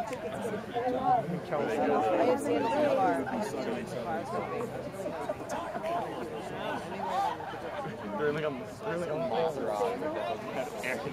have seen it so far. They're like a monster.